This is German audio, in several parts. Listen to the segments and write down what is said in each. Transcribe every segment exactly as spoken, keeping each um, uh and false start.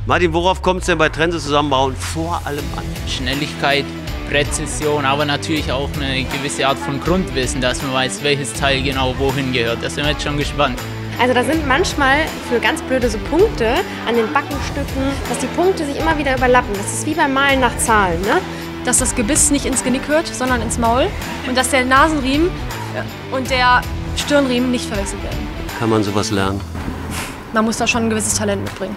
Martin, worauf kommt es denn bei Trense zusammenbauen vor allem an? Schnelligkeit, Präzision, aber natürlich auch eine gewisse Art von Grundwissen, dass man weiß, welches Teil genau wohin gehört. Da sind wir jetzt schon gespannt. Also da sind manchmal für ganz blöde so Punkte an den Backenstücken, dass die Punkte sich immer wieder überlappen. Das ist wie beim Malen nach Zahlen, ne? Dass das Gebiss nicht ins Genick hört, sondern ins Maul und dass der Nasenriemen und der Stirnriemen nicht verwechselt werden. Kann man sowas lernen? Man muss da schon ein gewisses Talent mitbringen.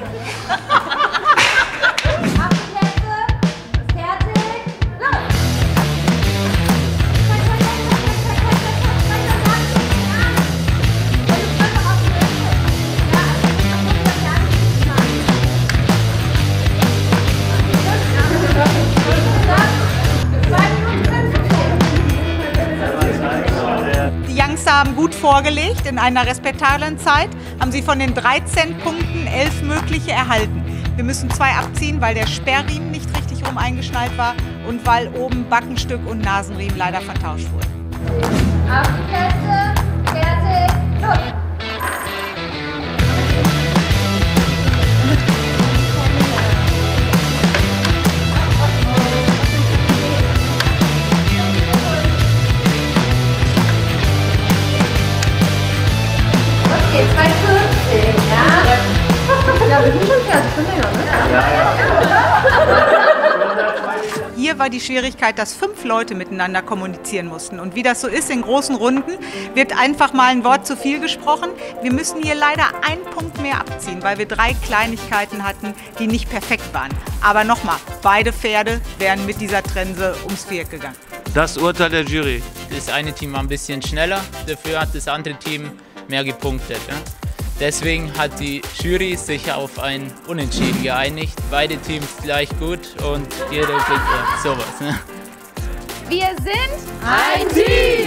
Die Youngster haben gut vorgelegt. In einer respektablen Zeit haben sie von den dreizehn Punkten elf mögliche erhalten. Wir müssen zwei abziehen, weil der Sperrriemen nicht richtig rum eingeschnallt war und weil oben Backenstück und Nasenriemen leider vertauscht wurden. Auf die Plätze, fertig, los! Okay, zwei fünfzig, ja? Ja, wir sind schon fertig, schon länger, ne? Ja, ja. Hier war die Schwierigkeit, dass fünf Leute miteinander kommunizieren mussten. Und wie das so ist in großen Runden, wird einfach mal ein Wort zu viel gesprochen. Wir müssen hier leider einen Punkt mehr abziehen, weil wir drei Kleinigkeiten hatten, die nicht perfekt waren. Aber nochmal, beide Pferde wären mit dieser Trense ums Viereck gegangen. Das Urteil der Jury. Das eine Team war ein bisschen schneller, dafür hat das andere Team mehr gepunktet. Ja? Deswegen hat die Jury sich auf ein Unentschieden geeinigt. Beide Teams gleich gut und jeder kriegt ja, sowas. Ne? Wir sind ein Team!